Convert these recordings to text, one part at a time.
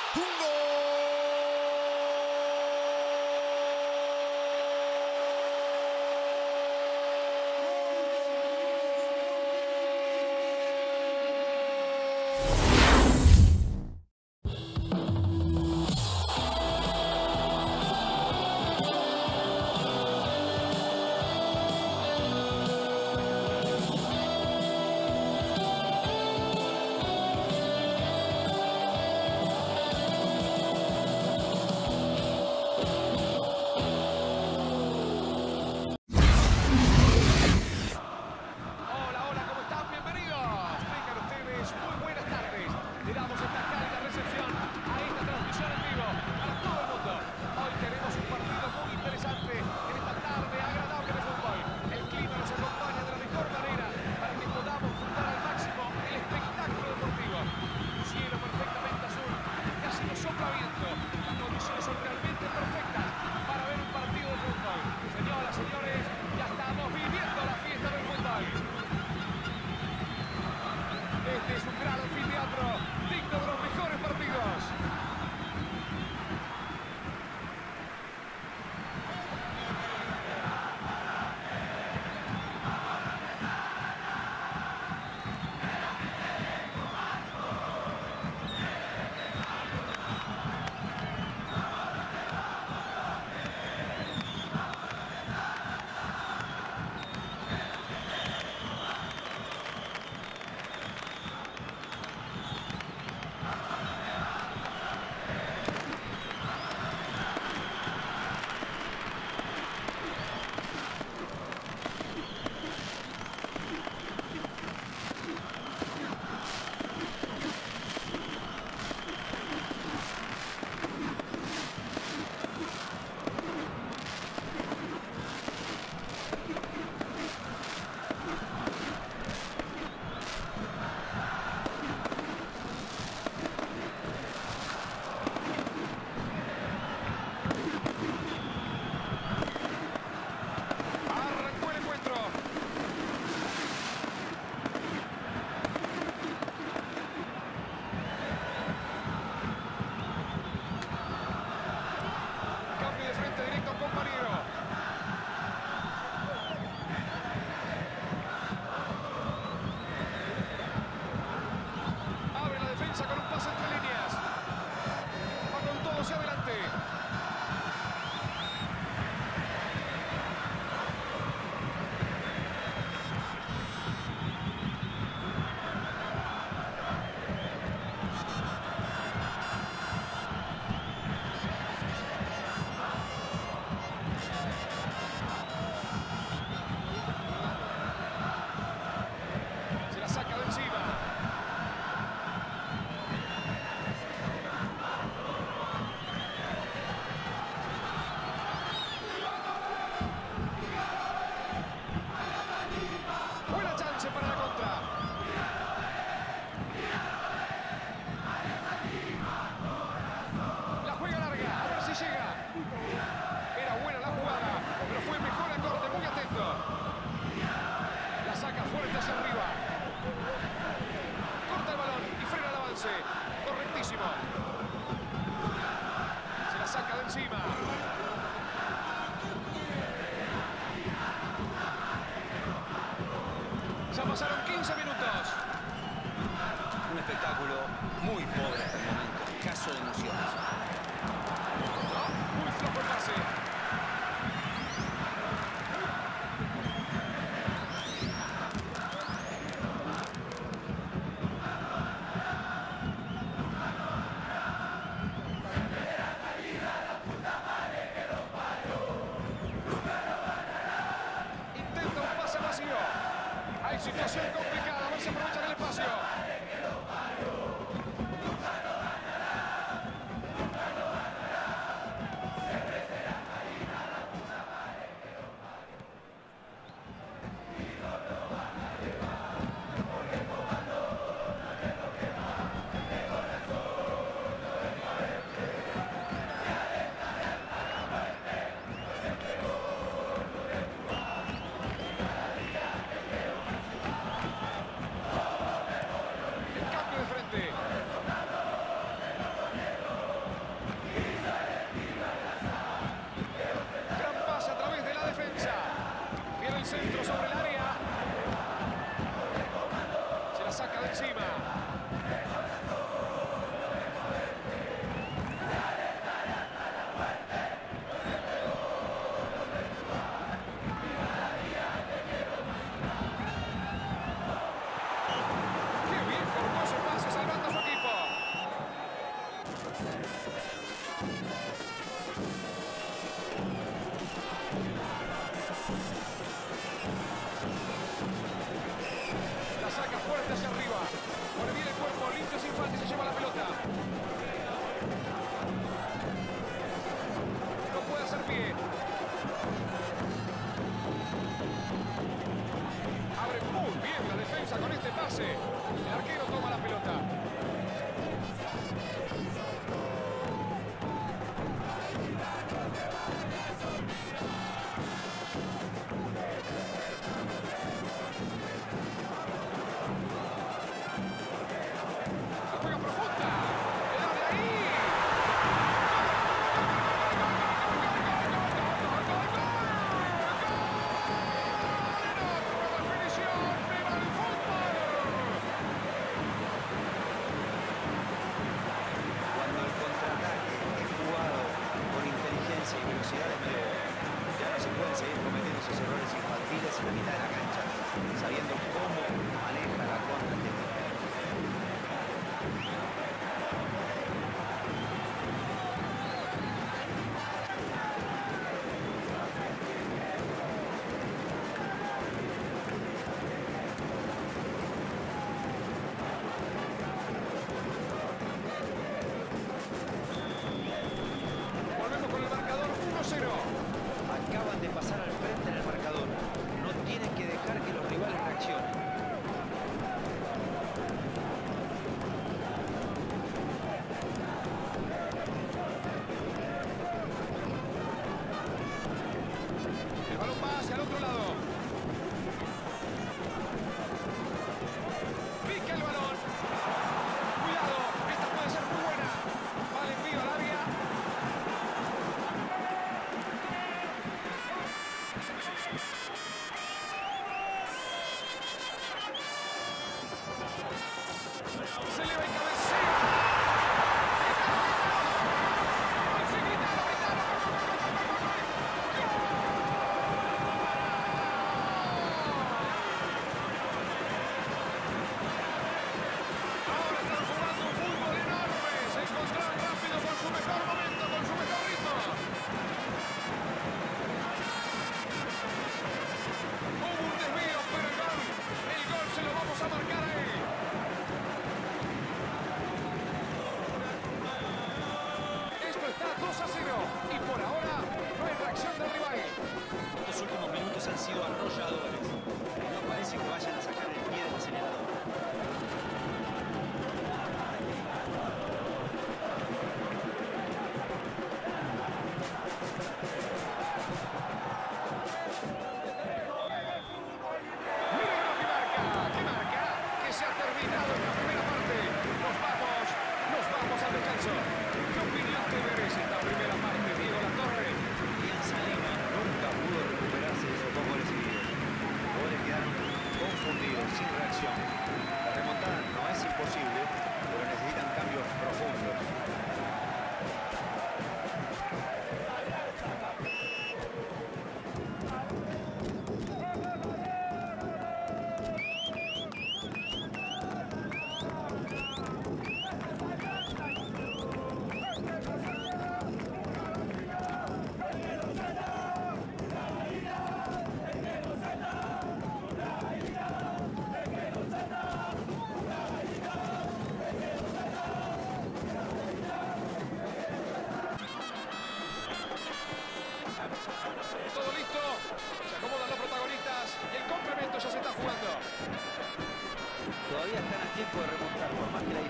¡Un gol!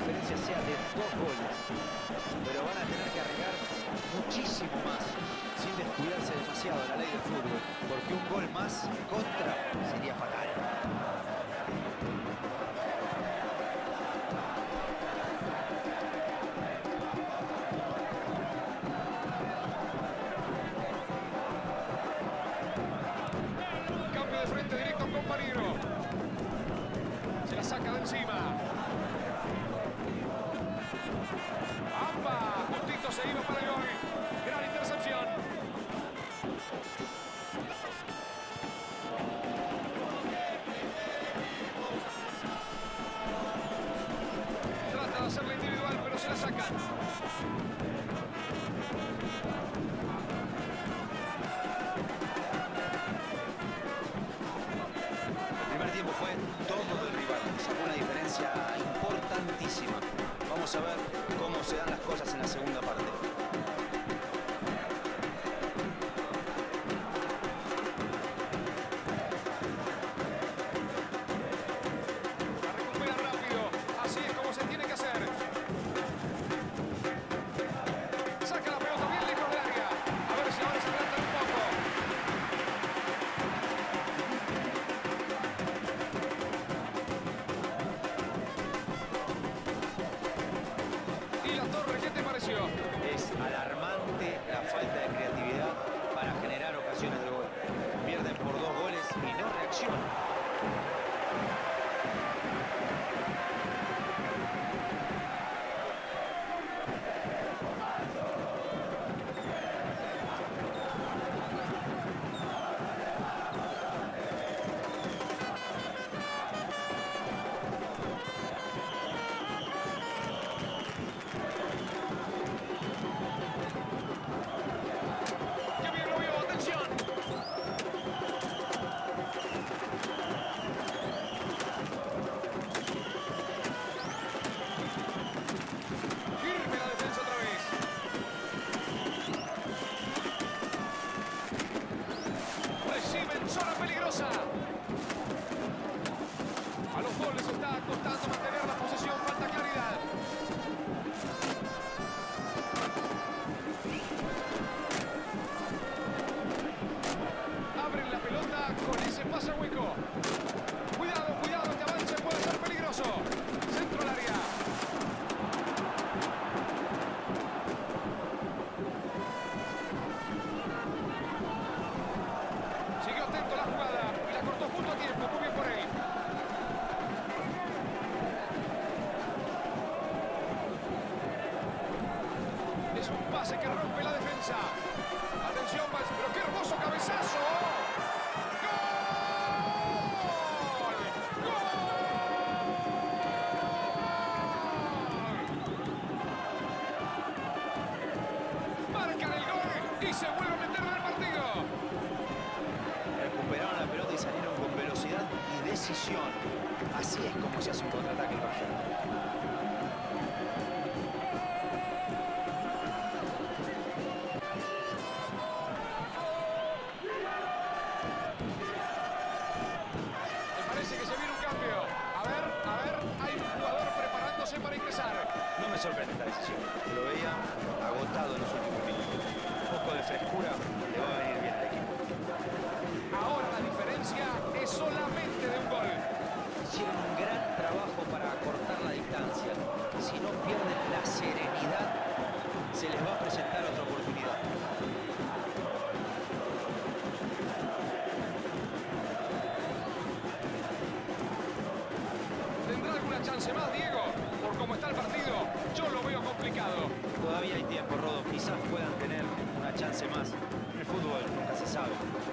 diferencia sea de 2 goles. Pero van a tener que arriesgar muchísimo más, sin descuidarse demasiado la ley del fútbol, porque un gol más en contra sería fatal. Cambio de frente directo con Marino. Se la saca de encima. ¡Amba! Justito se iba para el gol. Gran intercepción. Trata de hacerla individual, pero se la sacan. El primer tiempo fue todo del rival, sacó una diferencia importantísima. Vamos a ver cómo se dan las cosas en la segunda parte. La recupera rápido. Así es como se tiene que hacer. Saca la pelota bien lejos del área. A ver si ahora se adelantan un poco. ¿Y la torre qué te pareció? Es alarmante la falta de creatividad para generar ocasiones de gol. Pierden por 2 goles y no reaccionan. ¡Qué bien lo vio! ¡Atención! Firme la defensa otra vez. Reciben zona peligrosa. A los dos les está costando mantener la posesión. Falta claridad. Abren la pelota con ese pase hueco. Cuidado, cuidado, este avance puede ser peligroso. Centro al área. Siguió atento a la jugada y la cortó justo a tiempo. Muy bien por él. Es un pase que rompe la defensa. Atención, pero qué hermoso cabezazo. Marcan el gol y se vuelve a meter en el partido. Recuperaron la pelota y salieron con velocidad y decisión. Así es como se hace un contraataque perfecto. Me parece que se viene un cambio. A ver, hay un jugador preparándose para ingresar. No me sorprende esta decisión. Lo veía agotado en los últimos minutos. Un poco de frescura le va a venir bien al equipo. Ahora la diferencia es solamente de un gol. Hicieron un gran trabajo para acortar la distancia. Si no pierden la serenidad, se les va a presentar otra oportunidad. ¿Tendrá alguna chance más, Diego? Por cómo está el partido, yo lo veo complicado. Todavía hay tiempo, Rodo. Quizás puedan tener una chance más. En el fútbol nunca se sabe.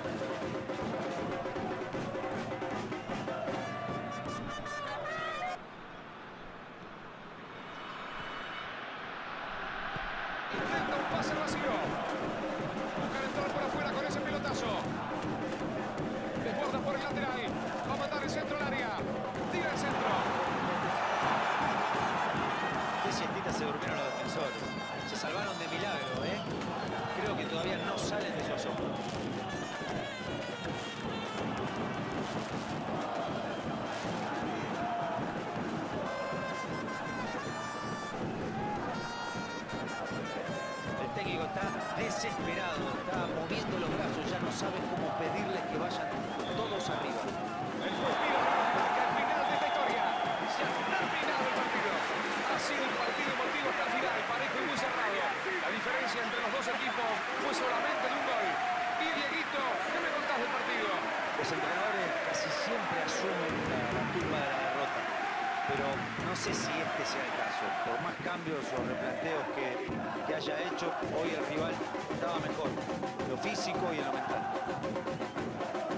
Intenta un pase vacío. Buscan entrar por afuera con ese pelotazo. Desborda por el lateral. Va a mandar el centro al área. Tira el centro. Qué siestita se durmieron los defensores. Se salvaron de milagro, ¿eh? Creo que todavía no salen de su asombro. está desesperado, está moviendo los brazos, ya no sabe cómo pedirles que vayan todos arriba. El suspiro marca el final de esta historia. Se ha terminado el partido. Ha sido un partido emotivo hasta el final, parejo y muy cerrado. La diferencia entre los dos equipos fue solamente de un gol. Y Dieguito, ¿qué me contás del partido? Los entrenadores casi siempre asumen la culpa de la derrota, pero no sé si este sea el caso. Por más cambios o replanteos que haya hecho, hoy el rival estaba mejor, en lo físico y en lo mental.